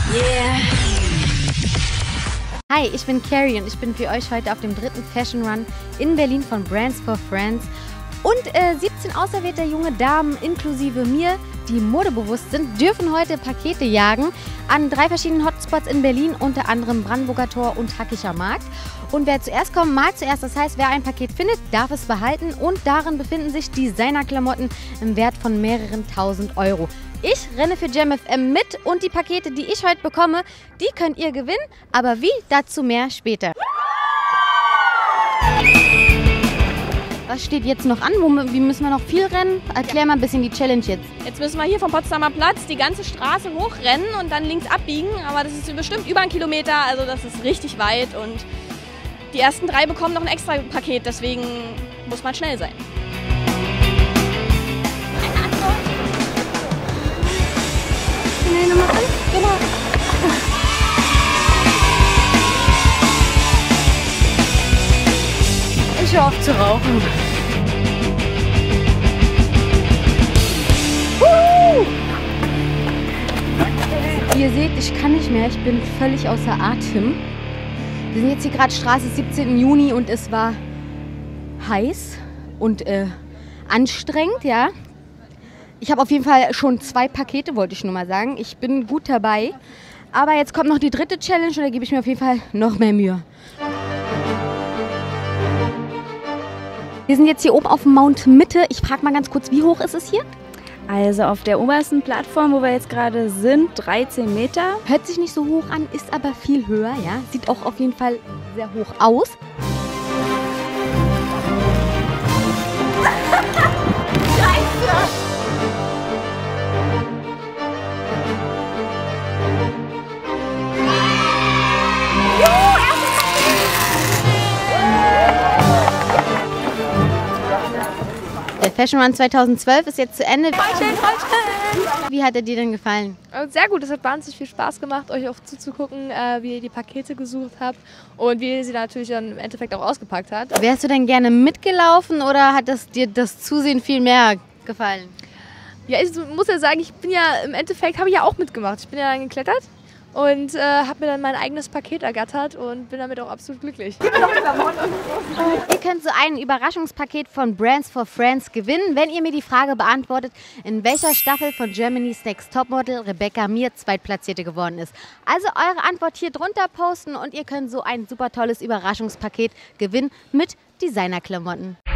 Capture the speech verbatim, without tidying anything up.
Yeah. Hi, ich bin Carrie und ich bin für euch heute auf dem dritten Fashion Run in Berlin von Brands for Friends. Und äh, siebzehn auserwählte junge Damen inklusive mir, die modebewusst sind, dürfen heute Pakete jagen an drei verschiedenen Hotspots in Berlin, unter anderem Brandenburger Tor und Hackicher Markt. Und wer zuerst kommt, mal zuerst. Das heißt, wer ein Paket findet, darf es behalten. Und darin befinden sich Designerklamotten im Wert von mehreren tausend Euro. Ich renne für Jam F M mit und die Pakete, die ich heute bekomme, die könnt ihr gewinnen. Aber wie, dazu mehr später. Was steht jetzt noch an? Wie müssen wir noch viel rennen? Erklär mal ein bisschen die Challenge jetzt. Jetzt müssen wir hier vom Potsdamer Platz die ganze Straße hochrennen und dann links abbiegen. Aber das ist bestimmt über einen Kilometer, also das ist richtig weit. Und die ersten drei bekommen noch ein extra Paket, deswegen muss man schnell sein. Nee, Nummer fünf. Genau. Ich höre auf zu rauchen. Uh! Ihr seht, ich kann nicht mehr. Ich bin völlig außer Atem. Wir sind jetzt hier gerade Straße siebzehnten Juni und es war heiß und äh, anstrengend, ja. Ich habe auf jeden Fall schon zwei Pakete, wollte ich nur mal sagen. Ich bin gut dabei. Aber jetzt kommt noch die dritte Challenge und da gebe ich mir auf jeden Fall noch mehr Mühe. Wir sind jetzt hier oben auf dem Mount Mitte. Ich frage mal ganz kurz, wie hoch ist es hier? Also auf der obersten Plattform, wo wir jetzt gerade sind, dreizehn Meter. Hört sich nicht so hoch an, ist aber viel höher, ja. Sieht auch auf jeden Fall sehr hoch aus. Der Fashion Run zweitausendzwölf ist jetzt zu Ende. Wie hat er dir denn gefallen? Sehr gut, es hat wahnsinnig viel Spaß gemacht, euch auch zuzugucken, wie ihr die Pakete gesucht habt und wie ihr sie natürlich dann im Endeffekt auch ausgepackt habt. Wärst du denn gerne mitgelaufen oder hat das dir das Zusehen viel mehr gefallen? Ja, ich muss ja sagen, ich bin ja im Endeffekt, habe ich ja auch mitgemacht. Ich bin ja dann geklettert und äh, habe mir dann mein eigenes Paket ergattert und bin damit auch absolut glücklich. Ihr könnt so ein Überraschungspaket von Brands for Friends gewinnen, wenn ihr mir die Frage beantwortet, in welcher Staffel von Germany's Next Topmodel Rebecca Mir Zweitplatzierte geworden ist. Also eure Antwort hier drunter posten und ihr könnt so ein super tolles Überraschungspaket gewinnen mit Designerklamotten.